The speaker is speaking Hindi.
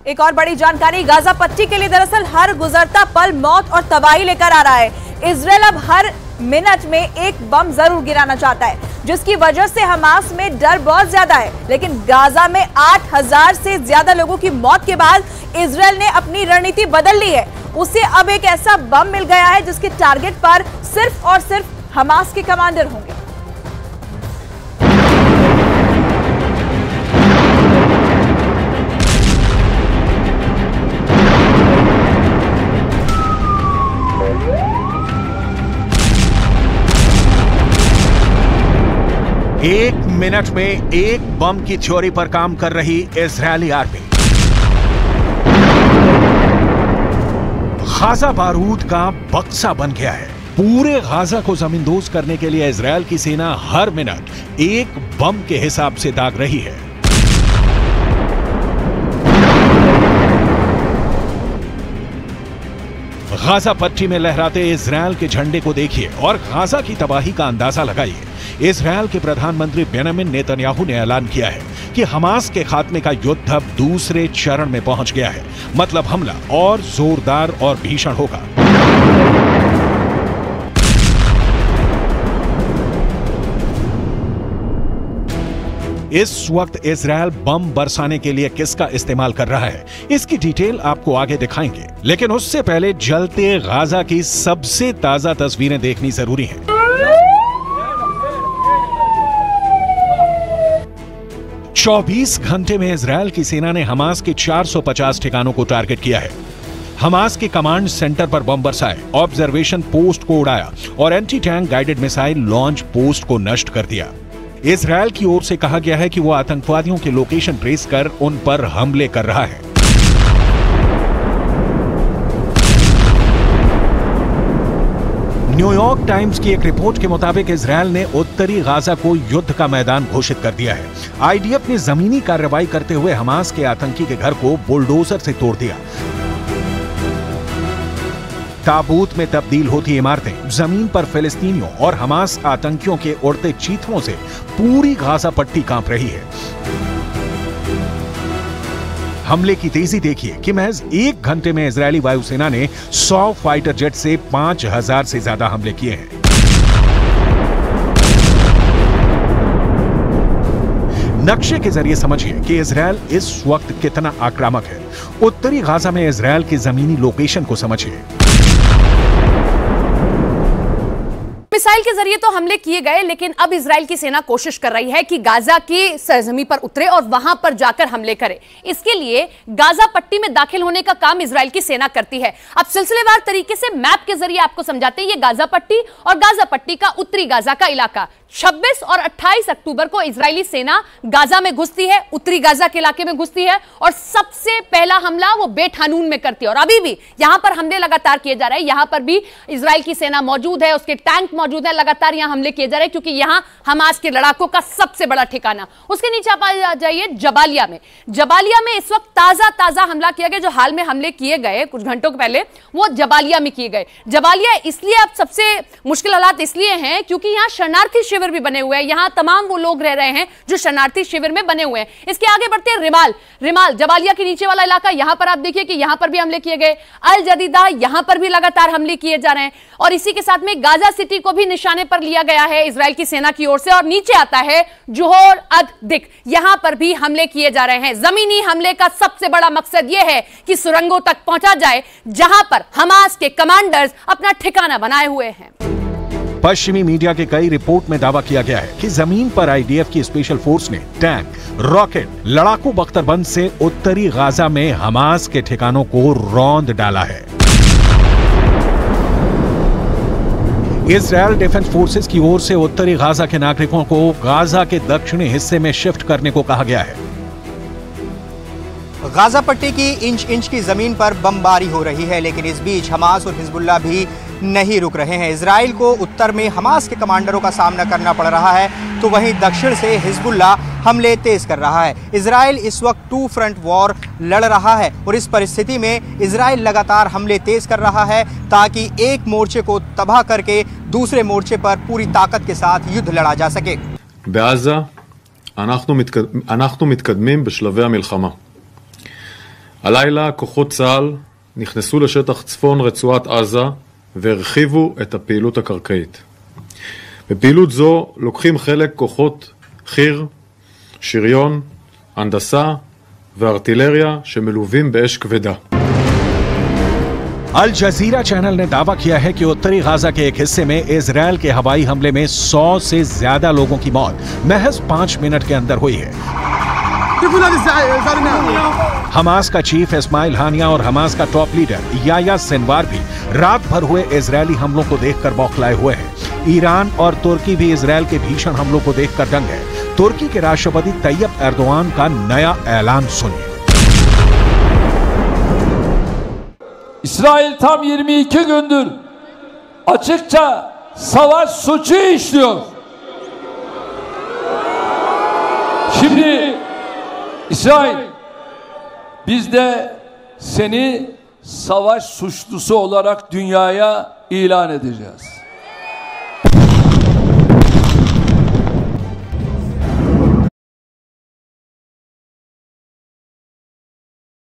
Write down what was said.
एक और बड़ी जानकारी गाजा पट्टी के लिए दरअसल हर गुजरता पल मौत और तबाही लेकर आ रहा है। इजरायल अब हर मिनट में एक बम जरूर गिराना चाहता है, जिसकी वजह से हमास में डर बहुत ज्यादा है। लेकिन गाजा में 8000 से ज्यादा लोगों की मौत के बाद इजरायल ने अपनी रणनीति बदल ली है। उसे अब एक ऐसा बम मिल गया है जिसके टारगेट पर सिर्फ और सिर्फ हमास के कमांडर होंगे। एक मिनट में एक बम की थ्योरी पर काम कर रही इजरायली आर्मी। गाजा बारूद का बक्सा बन गया है। पूरे गाजा को जमींदोज करने के लिए इजरायल की सेना हर मिनट एक बम के हिसाब से दाग रही है। गाजा पट्टी में लहराते इजरायल के झंडे को देखिए और गाजा की तबाही का अंदाजा लगाइए। इजरायल के प्रधानमंत्री बेंजामिन नेतन्याहू ने ऐलान किया है कि हमास के खात्मे का युद्ध अब दूसरे चरण में पहुंच गया है। मतलब हमला और जोरदार और भीषण होगा। इस वक्त इजरायल बम बरसाने के लिए किसका इस्तेमाल कर रहा है, इसकी डिटेल आपको आगे दिखाएंगे। लेकिन उससे पहले जलते गाजा की सबसे ताजा तस्वीरें देखनी जरूरी हैं। चौबीस घंटे में इजरायल की सेना ने हमास के 450 ठिकानों को टारगेट किया है। हमास के कमांड सेंटर पर बम बरसाए, ऑब्जर्वेशन पोस्ट को उड़ाया और anti tank guided missile launch post को नष्ट कर दिया। इजरायल की ओर से कहा गया है कि वो आतंकवादियों के लोकेशन ट्रेस कर उन पर हमले कर रहा है। न्यूयॉर्क टाइम्स की एक रिपोर्ट के मुताबिक इजरायल ने उत्तरी गाजा को युद्ध का मैदान घोषित कर दिया है। आईडीएफ ने जमीनी कार्रवाई करते हुए हमास के आतंकी के घर को बुलडोजर से तोड़ दिया। ताबूत में तब्दील होती इमारतें, जमीन पर फिलिस्तीनियों और हमास आतंकियों के उड़ते चीथड़ों से पूरी गाजा पट्टी कांप रही है। हमले की तेजी देखिए कि महज एक घंटे में इजरायली वायुसेना ने 100 फाइटर जेट से 5000 से ज्यादा हमले किए हैं। नक्शे के जरिए समझिए कि इजरायल इस वक्त कितना आक्रामक है। उत्तरी गाजा में इजरायल की जमीनी लोकेशन को समझिए। मिसाइल के जरिए तो हमले किए गए, लेकिन अब इजराइल की सेना कोशिश कर रही है कि गाजा की सरजमी पर उतरे और वहां पर जाकर हमले करे। इसके लिए गाजा पट्टी में दाखिल होने का काम इजराइल की सेना करती है। अब सिलसिलेवार तरीके से मैप के जरिए आपको समझाते हैं। ये गाजा पट्टी और गाजा पट्टी का उत्तरी गाजा का इलाका। 26 और 28 अक्टूबर को इजरायली सेना गाजा में घुसती है, उत्तरी गाजा के इलाके में घुसती है और सबसे पहला हमला वो बेट हानून में करती है। और अभी भी यहां पर हमले लगातार किए जा रहे हैं। यहां पर भी इजराइल की सेना मौजूद है, उसके टैंक मौजूद है, लगातार यहां हमले किए जा रहे हैं क्योंकि यहां हमास के लड़ाकों का सबसे बड़ा ठिकाना। उसके नीचे आप आ जाइए जबालिया में। जबालिया में इस वक्त ताजा हमला किया गया। जो हाल में हमले किए गए कुछ घंटों पहले, वो जबालिया में किए गए। जबालिया इसलिए अब सबसे मुश्किल हालात इसलिए हैं क्योंकि यहां शरणार्थी शिविर भी बने हुए हैं। यहां तमाम वो लोग रह रहे हैं जो शरणार्थी शिविर में बने हुए हैं। इसके आगे बढ़ते हैं रिमाल जबालिया के नीचे वाला इलाका। यहां पर आप देखिए कि यहां पर भी हमले किए गए। अल जदीदा, यहां पर भी लगातार हमले किए जा रहे हैं और इसी के साथ में गाजा सिटी को भी निशाने पर लिया गया है इजराइल की सेना की ओर से। और नीचे आता है जोहर अद दिक, यहां पर भी हमले किए जा रहे हैं। जमीनी हमले का सबसे बड़ा मकसद यह है कि सुरंगों तक पहुंचा जाए जहां पर हमास के कमांडर्स अपना ठिकाना बनाए हुए हैं। पश्चिमी मीडिया के कई रिपोर्ट में दावा किया गया है कि जमीन पर आईडीएफ की स्पेशल फोर्स ने टैंक, रॉकेट, लड़ाकू बख्तरबंद से उत्तरी गाजा में हमास के ठिकानों को रौंद डाला है। इजरायल डिफेंस फोर्सेस की ओर से उत्तरी गाजा के नागरिकों को गाजा के दक्षिणी हिस्से में शिफ्ट करने को कहा गया है। गाजा पट्टी की इंच की जमीन पर बमबारी हो रही है, लेकिन इस बीच हमास और हिजबुल्लाह भी नहीं रुक रहे हैं। इजराइल को उत्तर में हमास के कमांडरों का सामना करना पड़ रहा है, तो वहीं दक्षिण से हिजबुल्लाह हमले तेज कर रहा है। इजराइल इस वक्त 2 फ्रंट वॉर लड़ रहा है और इस परिस्थिति में इजराइल लगातार हमले तेज कर रहा है ताकि एक मोर्चे को तबाह करके दूसरे मोर्चे पर पूरी ताकत के साथ युद्ध लड़ा जा सके। בעזה אנחנו מתקדמים בשלבי המלחמה. הלילה כוחות צה"ל נכנסו לשטח צפון רצועת עזה והרחיבו את הפעילות הקרקעית. בפעילות זו לוקחים חלק כוחות חי"ר, שריון, הנדסה וארטילריה שמלווים באש כבדה. अल जजीरा चैनल ने दावा किया है कि उत्तरी गाजा के एक हिस्से में इजरायल के हवाई हमले में 100 से ज्यादा लोगों की मौत महज 5 मिनट के अंदर हुई है। हमास का चीफ इस्माइल हानिया और हमास का टॉप लीडर याया सिनवार भी रात भर हुए इजरायली हमलों को देखकर बौखलाए हुए हैं। ईरान और तुर्की भी इजरायल के भीषण हमलों को देखकर दंग है। तुर्की के राष्ट्रपति तैयब एर्दोआन का नया ऐलान सुनिए। İsrail tam 22 gündür açıkça savaş suçu işliyor. Şimdi İsrail, biz de seni savaş suçlusu olarak dünyaya ilan edeceğiz.